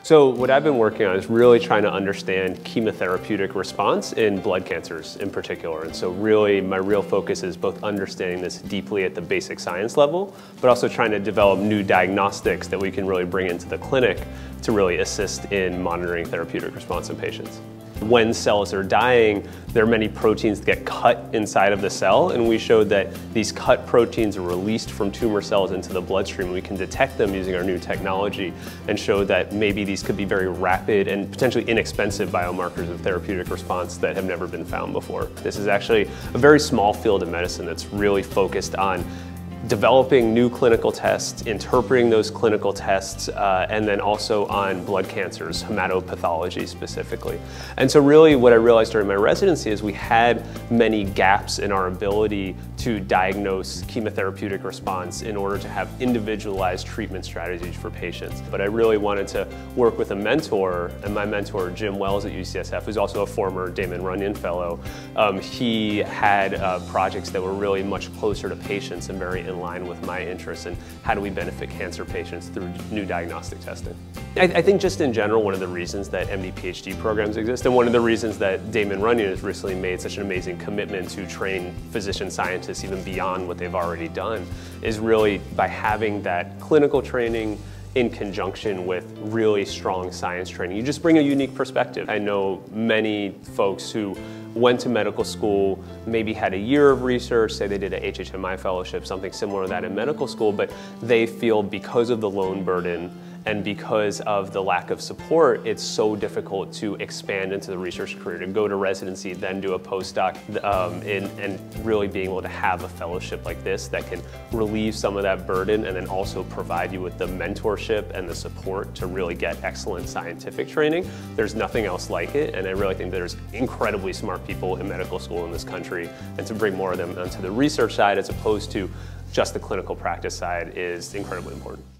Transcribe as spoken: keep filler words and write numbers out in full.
So what I've been working on is really trying to understand chemotherapeutic response in blood cancers in particular. And so really my real focus is both understanding this deeply at the basic science level, but also trying to develop new diagnostics that we can really bring into the clinic to really assist in monitoring therapeutic response in patients. When cells are dying, there are many proteins that get cut inside of the cell, and we showed that these cut proteins are released from tumor cells into the bloodstream. We can detect them using our new technology and show that maybe these could be very rapid and potentially inexpensive biomarkers of therapeutic response that have never been found before. This is actually a very small field of medicine that's really focused on developing new clinical tests, interpreting those clinical tests, uh, and then also on blood cancers, hematopathology specifically. And so really what I realized during my residency is we had many gaps in our ability to diagnose chemotherapeutic response in order to have individualized treatment strategies for patients. But I really wanted to work with a mentor, and my mentor, Jim Wells at U C S F, who's also a former Damon Runyon Fellow. Um, he had uh, projects that were really much closer to patients and very in line with my interests and how do we benefit cancer patients through new diagnostic testing. I, I think just in general, one of the reasons that M D PhD programs exist and one of the reasons that Damon Runyon has recently made such an amazing commitment to train physician scientists even beyond what they've already done is really by having that clinical training in conjunction with really strong science training. You just bring a unique perspective. I know many folks who went to medical school, maybe had a year of research, say they did a H H M I fellowship, something similar to that in medical school, but they feel because of the loan burden and because of the lack of support, it's so difficult to expand into the research career, to go to residency, then do a postdoc, um, in, and really being able to have a fellowship like this that can relieve some of that burden and then also provide you with the mentorship and the support to really get excellent scientific training. There's nothing else like it, and I really think there's incredibly smart people in medical school in this country, and to bring more of them onto the research side as opposed to just the clinical practice side is incredibly important.